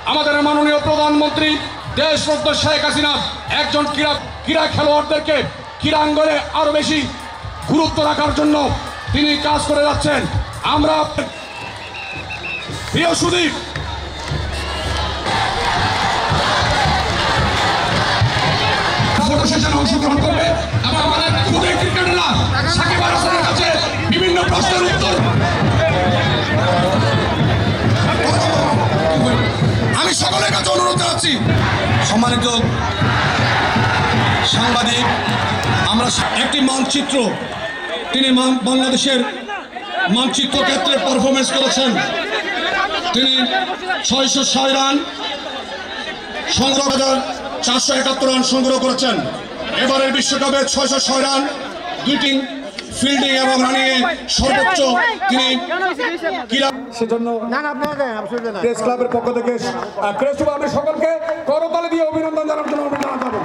আমাদের মাননীয় প্রধানমন্ত্রী দেশরত্ন শেখ হাসিনা একজন ক্রীড়া খেলোয়াড়দেরকে ক্রীড়াঙ্গনে আরো বেশি গুরুত্ব রাখার জন্য তিনি কাজ করে যাচ্ছেন। আমরা প্রিয় সুদীপ অংশগ্রহণ করবে এবং আমাদের খুদে ক্রিকেটাররা সাকিব আল হাসানের কাছে বিভিন্ন প্রশ্নের উত্তর। আমি সকলের কাছে অনুরোধ জানাচ্ছি, সম্মানিত সাংবাদিক, আমরা একটি মানচিত্র তিনি বাংলাদেশের মানচিত্র ক্ষেত্রে পারফরমেন্স করেছেন। তিনি 606 রান সংগ্রহ 471 রান সংগ্রহ করেছেন। এবারের বিশ্বকাপে 606 রান, 2টি ফিল্ডিং এবং রানিংয়ে সর্বোচ্চ তিনি সেজন্য প্রেস ক্লাবের পক্ষ থেকে আমি সকলকে করতালি দিয়ে অভিনন্দন জানানোর জন্য জানাবো।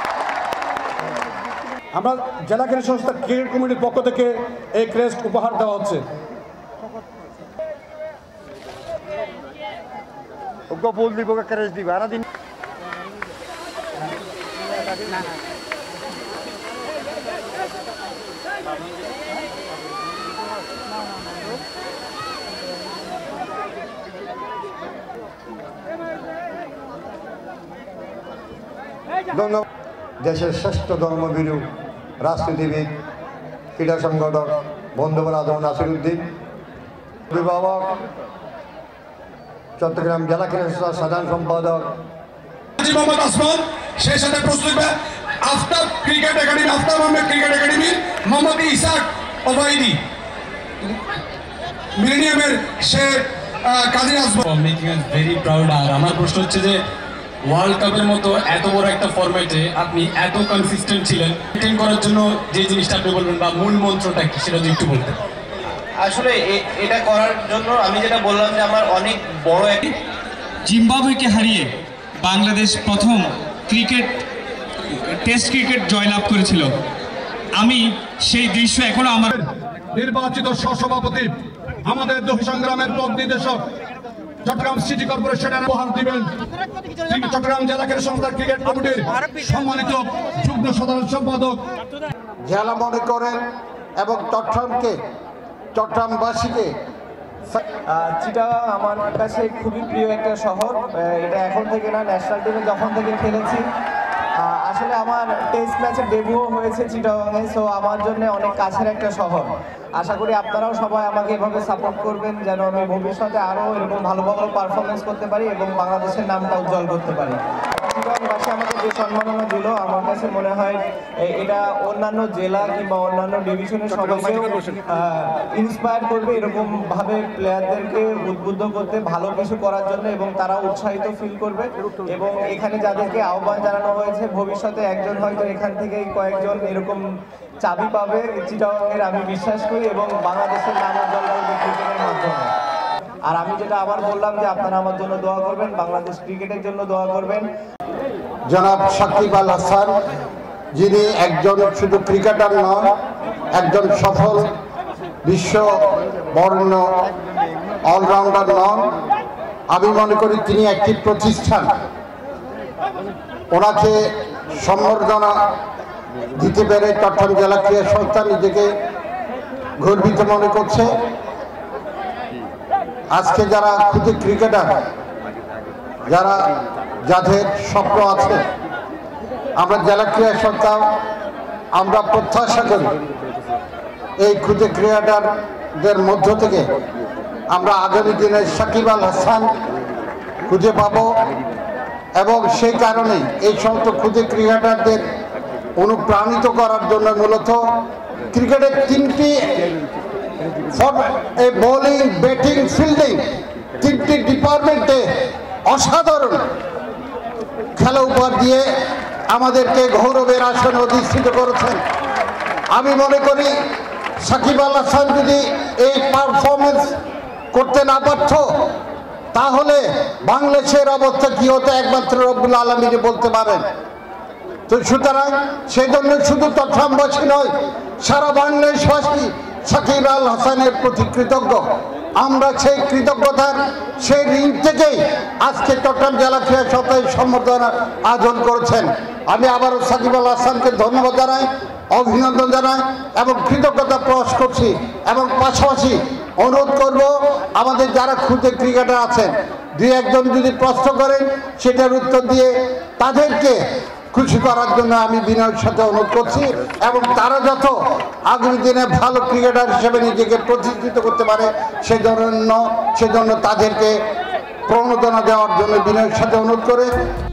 আমরা জেলা ক্রীড়া সংস্থা ক্রিকেট কমিটির পক্ষ থেকে এই ক্রেস্ট উপহার দেওয়া হচ্ছে। ফুল দিব ক্রেস্ট দিব আর দিন ধন্যবাদ। দেশের শ্রেষ্ঠ ধর্মভীরু রাজনীতিবিদ, ক্রীড়া সংগঠক বন্ধুবর আজম নাসিরউদ্দিন, অভিভাবক, চট্টগ্রাম জেলা ক্রীড়া সংস্থার সাধারণ সম্পাদক মোহাম্মদ আসমান, সেই সাথে প্রস্তুত Aftab cricket academy, Aftab Ahmed cricket academy, Mohammad Isaq Obaidi মিলেনিয়ামের সে Kazi Asman. Making us very proud. আর আমার প্রশ্ন হচ্ছে যে ওয়ার্ল্ড কাপের মতো এত বড় একটা ফরম্যাটে আপনি এত কনসিস্টেন্ট ছিলেন, মেইনটেইন করার জন্য যে জিনিসটা আপনি বলবেন বা মূল মন্ত্রটা কি সেটা যদি একটু বলতেন। আসলে এটা করার জন্য আমি যেটা বললাম যে আমার অনেক বড় একটা জিম্বাবুয়েকে হারিয়ে বাংলাদেশ প্রথম টেস্ট ক্রিকেট জয়লাভ করেছিল। আমি সেই দৃশ্য এখনো আমার নির্বাচিত সহসভাপতি, আমাদের দোহ সংগ্রামের পথ নির্দেশক, চট্টগ্রাম সিটি কর্পোরেশনের উপহার দিবেন চট্টগ্রাম জেলা ক্রীড়া সংস্থার ক্রিকেট কমিটির সম্মানিত যুগ্ম সাধারণ সম্পাদক। জেলা মনে করেন এবং চট্টগ্রামবাসীকে চিটাগাং আমার কাছে খুবই প্রিয় একটা শহর। এটা এখন থেকে না, ন্যাশনাল টিমে যখন থেকে খেলেছি। আসলে আমার টেস্ট ম্যাচে ডেবিউ হয়েছে চিটাগাংয়ে, সো আমার জন্য অনেক কাছের একটা শহর। আশা করি আপনারাও সবাই আমাকে এভাবে সাপোর্ট করবেন যেন আমি ভবিষ্যতে আরও এরকম ভালো ভালো পারফরমেন্স করতে পারি এবং বাংলাদেশের নামটা উজ্জ্বল করতে পারি। চিটাগাংবাসী আমাকে যে সম্মাননা দিল, আমার কাছে মনে হয় এটা অন্যান্য জেলা কিংবা অন্যান্য ডিভিশনের সবাইকেও ইন্সপায়ার করবে এরকমভাবে প্লেয়ারদেরকে উদ্বুদ্ধ করতে, ভালো কিছু করার জন্য, এবং তারা উৎসাহিত ফিল করবে। এবং এখানে যাদেরকে আহ্বান জানানো হয়েছে, ভবিষ্যতে একজন হয়তো এখান থেকেই কয়েকজন এরকম চাবি পাবে চিটাগাংয়ের, আমি বিশ্বাস করি, এবং বাংলাদেশের নাম উজ্জ্বল করবে ক্রিকেটের মাধ্যমে। আর আমি যেটা আবার বললাম যে আপনারা আমার জন্য দোয়া করবেন, বাংলাদেশ ক্রিকেটের জন্য দোয়া করবেন। জনাব সাকিব আল হাসান, যিনি একজন শুধু ক্রিকেটার নন, একজন সফল বিশ্ব বরেণ্য অলরাউন্ডার নন। আমি মনে করি তিনি একটি প্রতিষ্ঠান। ওনাকে সম্বর্ধনা দিতে পেরে চট্টগ্রাম জেলা ক্রীড়া সংস্থা নিজেকে গর্বিত মনে করছে। আজকে যারা ক্ষুদে ক্রিকেটার, যাদের স্বপ্ন আছে, আমরা জেলা ক্রীড়া সংস্থা আমরা প্রত্যাশা করি এই ক্ষুদে ক্রিকেটারদের মধ্য থেকে আমরা আগামী দিনে সাকিব আল হাসান খুঁজে পাব। এবং সেই কারণে এই সমস্ত ক্ষুদে ক্রিকেটারদের অনুপ্রাণিত করার জন্য মূলত ক্রিকেটের 3টি বোলিং, ব্যাটিং, ফিল্ডিং 3টি ডিপার্টমেন্টে অসাধারণ খেলা উপহার দিয়ে আমাদেরকে গৌরবের আসনে অধিষ্ঠিত করেছেন। আমি মনে করি সাকিব আল হাসান যদি এই পারফরমেন্স করতে না পারত, তাহলে বাংলাদেশের অবস্থা কি হতো একমাত্র রব্বুল আলামিন বলতে পারেন। তো সুতরাং সেই জন্য শুধু চট্টগ্রামবাসী নয়, সারা বাংলাদেশবাসী সাকিব আল হাসানের প্রতি কৃতজ্ঞ। আমরা সেই কৃতজ্ঞতার সেই ঋণ থেকেই আজকে চট্টগ্রাম জেলা ক্রীড়া সপ্তাহে সম্বর্ধনা আয়োজন করেছেন। আমি আবারও সাকিব আল হাসানকে ধন্যবাদ জানাই, অভিনন্দন জানাই এবং কৃতজ্ঞতা প্রকাশ করছি এবং পাশাপাশি অনুরোধ করব আমাদের যারা ক্ষুদ্র ক্রিকেটার আছেন দুই একজন যদি প্রশ্ন করেন সেটার উত্তর দিয়ে তাদেরকে খুশি করার জন্য আমি বিনয়ের সাথে অনুরোধ করছি এবং তারা যত আগামী দিনে ভালো ক্রিকেটার হিসেবে নিজেকে প্রতিষ্ঠিত করতে পারে সেজন্য তাদেরকে প্রণোদনা দেওয়ার জন্য বিনয়ের সাথে অনুরোধ করে